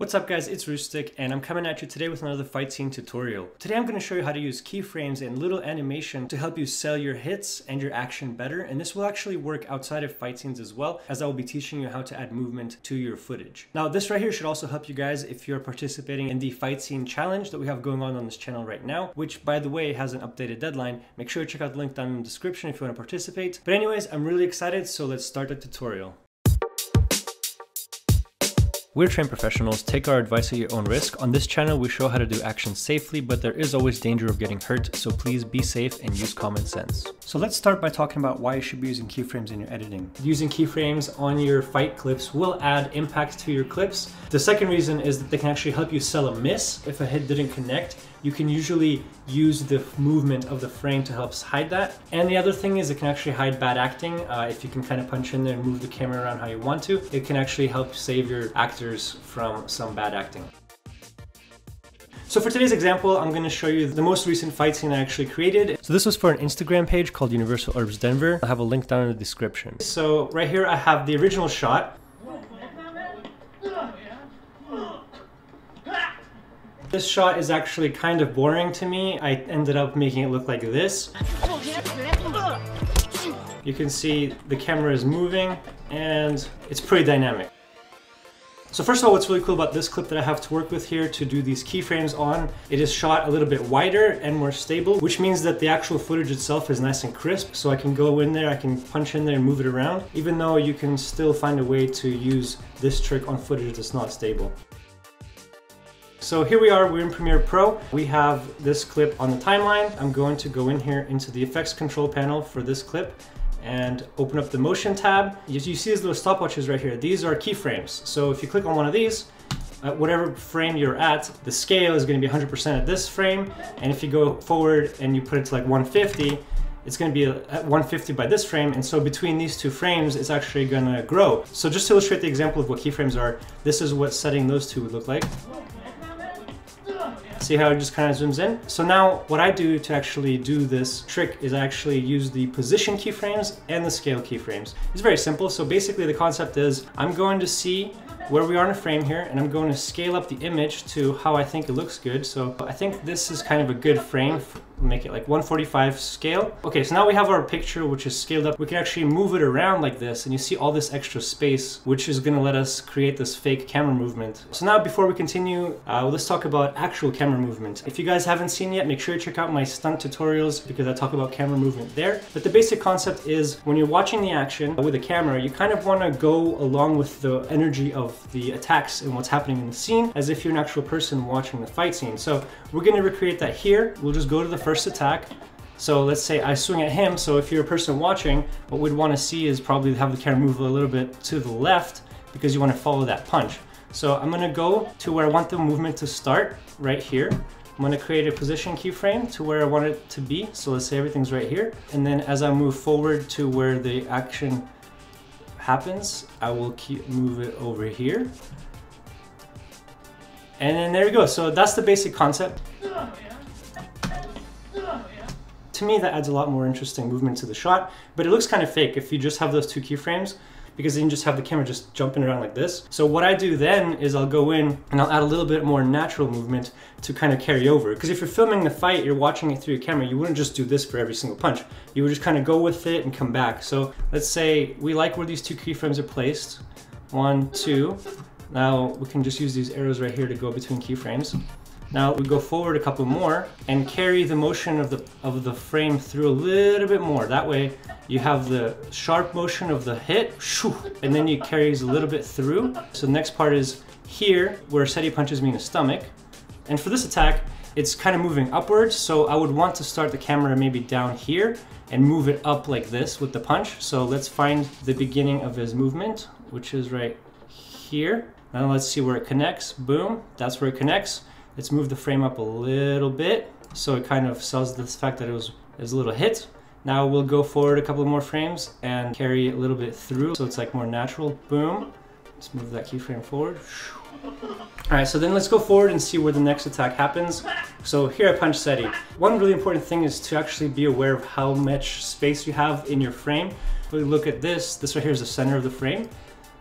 What's up guys, it's Ruustic and I'm coming at you today with another fight scene tutorial. Today I'm going to show you how to use keyframes and little animation to help you sell your hits and your action better, and this will actually work outside of fight scenes as well, as I will be teaching you how to add movement to your footage. Now this right here should also help you guys if you're participating in the fight scene challenge that we have going on this channel right now, which by the way has an updated deadline. Make sure to check out the link down in the description if you want to participate. But anyways, I'm really excited, so let's start the tutorial. We're trained professionals, take our advice at your own risk. On this channel, we show how to do action safely, but there is always danger of getting hurt, so please be safe and use common sense. So let's start by talking about why you should be using keyframes in your editing. Using keyframes on your fight clips will add impact to your clips. The second reason is that they can actually help you sell a miss. If a hit didn't connect, you can usually use the movement of the frame to help hide that. And the other thing is it can actually hide bad acting. If you can kind of punch in there and move the camera around how you want to, it can actually help save your actors from some bad acting. So for today's example, I'm going to show you the most recent fight scene I actually created. So this was for an Instagram page called Universal Herbs Denver. I'll have a link down in the description. So right here I have the original shot. This shot is actually kind of boring to me. I ended up making it look like this. You can see the camera is moving and it's pretty dynamic. So first of all, what's really cool about this clip that I have to work with here to do these keyframes on, it is shot a little bit wider and more stable, which means that the actual footage itself is nice and crisp. So I can go in there, I can punch in there and move it around, even though you can still find a way to use this trick on footage that's not stable. So here we are, we're in Premiere Pro. We have this clip on the timeline. I'm going to go in here into the effects control panel for this clip and open up the motion tab. You see these little stopwatches right here. These are keyframes. So if you click on one of these, whatever frame you're at, the scale is going to be 100% at this frame. And if you go forward and you put it to like 150, it's going to be at 150 by this frame, and so between these two frames it's actually going to grow. So just to illustrate the example of what keyframes are, this is what setting those two would look like. See how it just kind of zooms in? So now what I do to actually do this trick is I actually use the position keyframes and the scale keyframes. It's very simple. So basically the concept is I'm going to see where we are in a frame here and I'm going to scale up the image to how I think it looks good. So I think this is kind of a good frame. Make it like 145 scale. Okay, so now we have our picture which is scaled up. We can actually move it around like this and you see all this extra space which is going to let us create this fake camera movement. So now before we continue, let's talk about actual camera movement. If you guys haven't seen yet, make sure to check out my stunt tutorials because I talk about camera movement there. But the basic concept is when you're watching the action with a camera, you kind of want to go along with the energy of the attacks and what's happening in the scene as if you're an actual person watching the fight scene. So we're going to recreate that here. We'll just go to the first attack. So let's say I swing at him. So if you're a person watching, what we'd want to see is probably have the camera move a little bit to the left because you want to follow that punch. So I'm going to go to where I want the movement to start, right here. I'm going to create a position keyframe to where I want it to be. So let's say everything's right here. And then as I move forward to where the action happens, I will move it over here. And then there we go. So that's the basic concept. To me, that adds a lot more interesting movement to the shot, but it looks kind of fake if you just have those two keyframes, because then you just have the camera just jumping around like this. So what I do then is I'll go in and I'll add a little bit more natural movement to kind of carry over. Because if you're filming the fight, you're watching it through your camera, you wouldn't just do this for every single punch. You would just kind of go with it and come back. So let's say we like where these two keyframes are placed. 1, 2. Now we can just use these arrows right here to go between keyframes. Now we go forward a couple more and carry the motion of the frame through a little bit more. That way you have the sharp motion of the hit, and then you carries a little bit through. So the next part is here where steady punches me in the stomach. And for this attack, it's kind of moving upwards. So I would want to start the camera maybe down here and move it up like this with the punch. So let's find the beginning of his movement, which is right here. Now let's see where it connects. Boom, that's where it connects. Let's move the frame up a little bit so it kind of sells the fact that it was a little hit. Now we'll go forward a couple more frames and carry it a little bit through so it's like more natural. Boom. Let's move that keyframe forward. Alright, so then let's go forward and see where the next attack happens. So here I punch steady. One really important thing is to actually be aware of how much space you have in your frame. If we look at this right here is the center of the frame.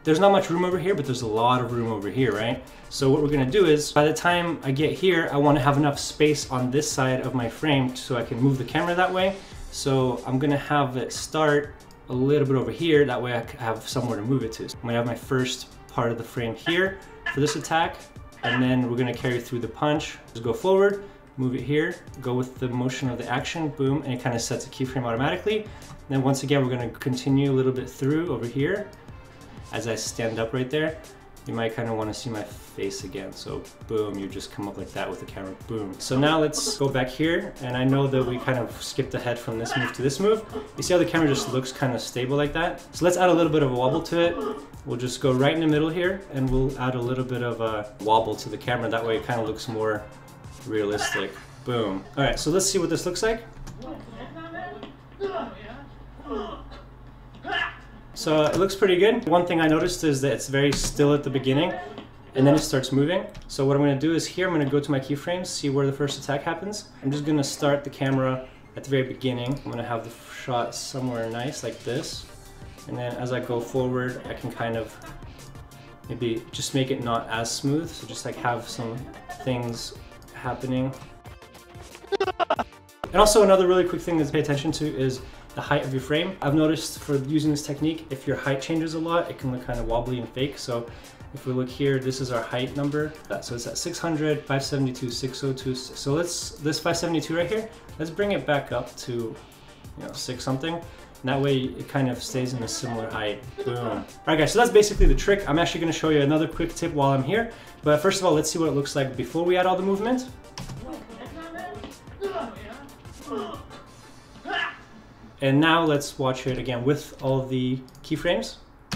there's not much room over here, but there's a lot of room over here, right? So what we're gonna do is, by the time I get here, I wanna have enough space on this side of my frame so I can move the camera that way. So I'm gonna have it start a little bit over here, that way I have somewhere to move it to. So I'm gonna have my first part of the frame here for this attack, and then we're gonna carry through the punch. Just go forward, move it here, go with the motion of the action, boom, and it kind of sets a keyframe automatically. And then once again, we're gonna continue a little bit through over here. As I stand up right there, you might kind of want to see my face again. So boom, you just come up like that with the camera, boom. So now let's go back here, and I know that we kind of skipped ahead from this move to this move. You see how the camera just looks kind of stable like that? So let's add a little bit of a wobble to it. We'll just go right in the middle here, and we'll add a little bit of a wobble to the camera. That way it kind of looks more realistic. Boom. All right, so let's see what this looks like. So it looks pretty good. One thing I noticed is that it's very still at the beginning, and then it starts moving. So what I'm gonna do is here, I'm gonna go to my keyframes, see where the first attack happens. I'm just gonna start the camera at the very beginning. I'm gonna have the shot somewhere nice like this. And then as I go forward, I can kind of maybe just make it not as smooth. So just like have some things happening. And also another really quick thing to pay attention to is the height of your frame. I've noticed for using this technique, if your height changes a lot, it can look kind of wobbly and fake. So if we look here, this is our height number. So it's at 600, 572, 602. So this 572 right here, let's bring it back up to 6 something. And that way it kind of stays in a similar height. Boom. All right guys, so that's basically the trick. I'm actually gonna show you another quick tip while I'm here. But first of all, let's see what it looks like before we add all the movement. And now let's watch it again with all the keyframes.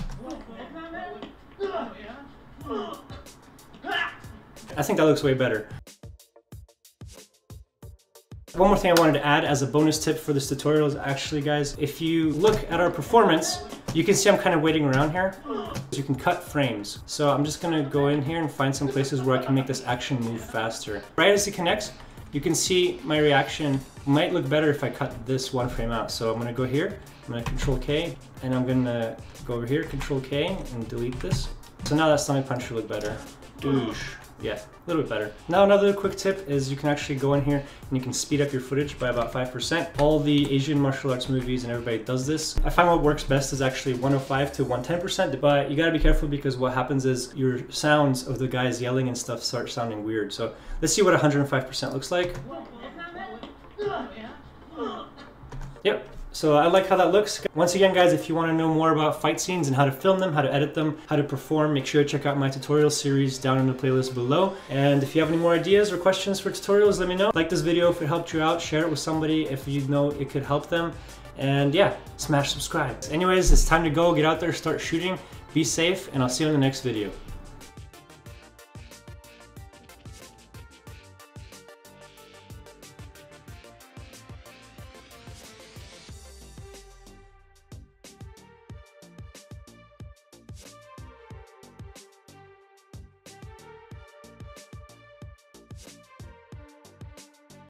I think that looks way better. One more thing I wanted to add as a bonus tip for this tutorial is actually, guys, if you look at our performance, you can see I'm kind of waiting around here. You can cut frames. So I'm just gonna go in here and find some places where I can make this action move faster. Right as it connects, you can see my reaction might look better if I cut this one frame out. So I'm gonna go here, I'm gonna Control K, and I'm gonna go over here, Control K, and delete this. So now that stomach punch should look better. Doosh. Yeah, a little bit better. Now another quick tip is you can actually go in here and you can speed up your footage by about 5%. All the Asian martial arts movies and everybody does this. I find what works best is actually 105 to 110%, but you gotta be careful because what happens is your sounds of the guys yelling and stuff start sounding weird. So let's see what 105% looks like. Yep. So I like how that looks. Once again, guys, if you want to know more about fight scenes and how to film them, how to edit them, how to perform, make sure to check out my tutorial series down in the playlist below. And if you have any more ideas or questions for tutorials, let me know. Like this video if it helped you out, share it with somebody if you know it could help them. And yeah, smash subscribe. Anyways, it's time to go, get out there, start shooting, be safe, and I'll see you in the next video.